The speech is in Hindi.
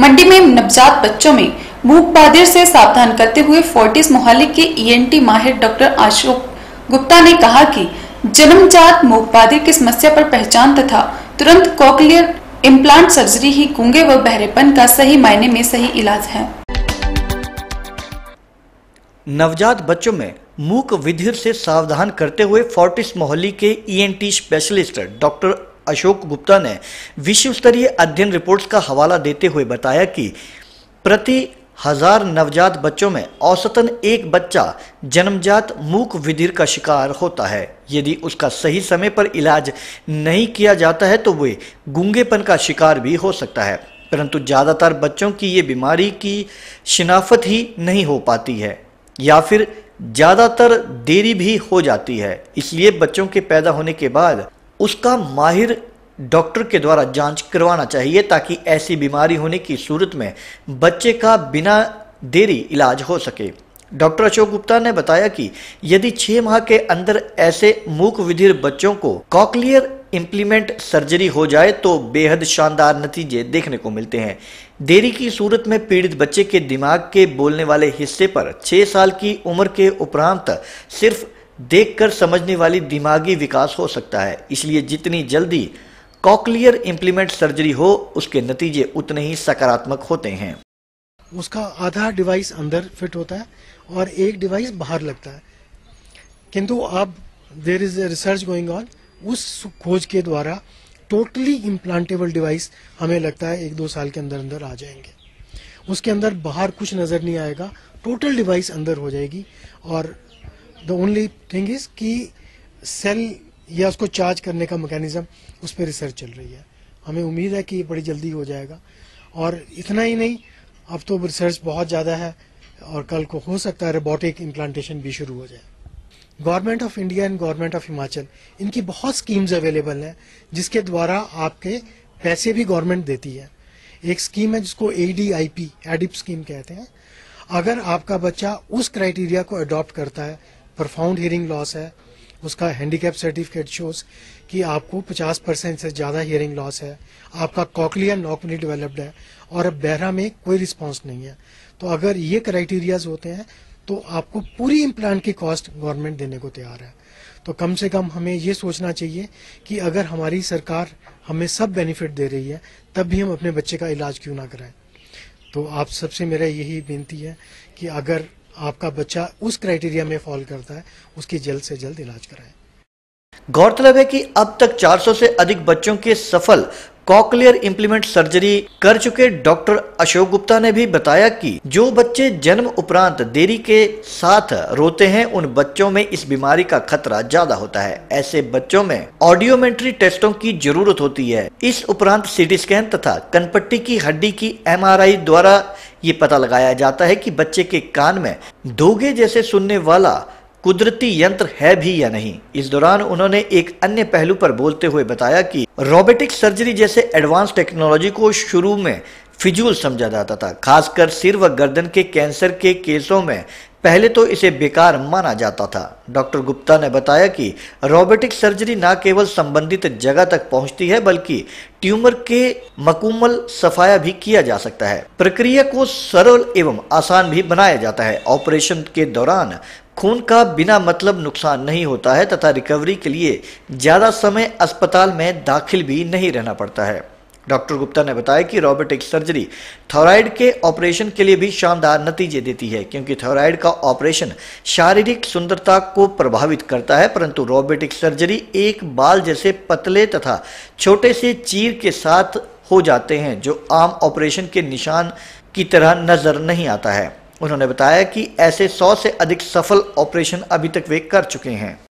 मंडी में नवजात बच्चों में मूक बधिर से सावधान करते हुए फोर्टिस मोहाली के ईएनटी माहिर डॉक्टर अशोक गुप्ता ने कहा कि जन्मजात मूक बधिर की समस्या पर पहचान तथा तुरंत कॉकलियर इम्प्लांट सर्जरी ही गूंगे व बहरेपन का सही मायने में सही इलाज है। नवजात बच्चों में मूक बधिर से सावधान करते हुए फोर्टिस मोहाली के ENT specialist doctor Ashok Gupta ने विश्व स्तरीय अध्ययन रिपोर्ट्स का हवाला देते हुए बताया कि प्रति 1000 नवजात बच्चों में औसतन एक बच्चा जन्मजात मूक बधिर का शिकार होता है। यदि उसका सही समय पर इलाज नहीं किया जाता है तो वे गूंगेपन का शिकार भी हो सकता है, परंतु ज़्यादातर बच्चों की ये बीमारी की शिनाख्त ही नहीं हो पाती है या फिर ज़्यादातर देरी भी हो जाती है। इसलिए बच्चों के पैदा होने के बाद उसका माहिर डॉक्टर के द्वारा जांच करवाना चाहिए ताकि ऐसी बीमारी होने की सूरत में बच्चे का बिना देरी इलाज हो सके। डॉक्टर अशोक गुप्ता ने बताया कि यदि 6 माह के अंदर ऐसे मूक बधिर बच्चों को कॉकलियर इम्प्लीमेंट सर्जरी हो जाए तो बेहद शानदार नतीजे देखने को मिलते हैं। देरी की सूरत में पीड़ित बच्चे के दिमाग के बोलने वाले हिस्से पर 6 साल की उम्र के उपरांत सिर्फ देखकर समझने वाली दिमागी विकास हो सकता है। इसलिए जितनी जल्दी कॉकलियर इम्प्लीमेंट सर्जरी हो उसके नतीजे उतने ही सकारात्मक होते हैं। उसका आधा डिवाइस अंदर फिट होता है और एक डिवाइस बाहर लगता है, किंतु अब there is research going on, उस खोज के द्वारा टोटली इम्प्लांटेबल डिवाइस हमें लगता है 1-2 साल के अंदर अंदर आ जाएंगे। उसके अंदर बाहर कुछ नजर नहीं आएगा, टोटल डिवाइस अंदर हो जाएगी। और द ओनली थिंग इज कि सेल या उसको चार्ज करने का मैकेनिज्म, उस पर रिसर्च चल रही है। हमें उम्मीद है कि ये बड़ी जल्दी हो जाएगा। और इतना ही नहीं, अब तो रिसर्च बहुत ज़्यादा है और कल को हो सकता है रोबोटिक इम्प्लांटेशन भी शुरू हो जाए। Government of India and government of Himachal, इनकी बहुत स्कीम्स अवेलेबल हैं जिसके द्वारा आपके पैसे भी गवर्नमेंट देती है। एक स्कीम है जिसको ADIP एडिप स्कीम कहते हैं। अगर आपका बच्चा उस क्राइटेरिया को अडॉप्ट करता है, प्रोफाउंड हियरिंग लॉस है, उसका हैंडीकैप सर्टिफिकेट शोज कि आपको 50% से ज़्यादा हियरिंग लॉस है, आपका कॉकलियर नॉर्मली डेवलप्ड है और अब बहरा में कोई रिस्पांस नहीं है, तो अगर ये क्राइटेरियाज होते हैं तो आपको पूरी इम्प्लांट की कॉस्ट गवर्नमेंट देने को तैयार है। तो कम से कम हमें ये सोचना चाहिए कि अगर हमारी सरकार हमें सब बेनिफिट दे रही है तब भी हम अपने बच्चे का इलाज क्यों ना कराएं। तो आप सबसे मेरा यही विनती है कि अगर आपका बच्चा उस क्राइटेरिया में फॉल करता है, उसकी जल्द से जल्द इलाज कराएं। गौरतलब है कि अब तक 400 से अधिक बच्चों के सफल कॉकलियर इम्प्लीमेंट सर्जरी कर चुके डॉक्टर अशोक गुप्ता ने भी बताया कि जो बच्चे जन्म उपरांत देरी के साथ रोते हैं उन बच्चों में इस बीमारी का खतरा ज्यादा होता है। ऐसे बच्चों में ऑडियोमेट्री टेस्टों की जरूरत होती है। इस उपरांत CT स्कैन तथा कनपट्टी की हड्डी की MRI द्वारा ये पता लगाया जाता है कि बच्चे के कान में दोगे जैसे सुनने वाला कुदरती यंत्र है भी या नहीं। इस दौरान उन्होंने एक अन्य पहलू पर बोलते हुए बताया कि रोबोटिक सर्जरी जैसे एडवांस टेक्नोलॉजी को शुरू में फिजूल समझा जाता था, खासकर सिर व गर्दन के कैंसर के केसों में पहले तो इसे बेकार माना जाता था। डॉक्टर गुप्ता ने बताया कि रोबोटिक सर्जरी न केवल संबंधित जगह तक पहुंचती है बल्कि ट्यूमर के मुकम्मल सफाया भी किया जा सकता है। प्रक्रिया को सरल एवं आसान भी बनाया जाता है। ऑपरेशन के दौरान खून का बिना मतलब नुकसान नहीं होता है तथा रिकवरी के लिए ज़्यादा समय अस्पताल में दाखिल भी नहीं रहना पड़ता है। डॉक्टर गुप्ता ने बताया कि रोबोटिक सर्जरी थायराइड के ऑपरेशन के लिए भी शानदार नतीजे देती है, क्योंकि थायराइड का ऑपरेशन शारीरिक सुंदरता को प्रभावित करता है, परंतु रोबोटिक सर्जरी एक बाल जैसे पतले तथा छोटे से चीर के साथ हो जाते हैं जो आम ऑपरेशन के निशान की तरह नजर नहीं आता है। उन्होंने बताया कि ऐसे 100 से अधिक सफल ऑपरेशन अभी तक वे कर चुके हैं।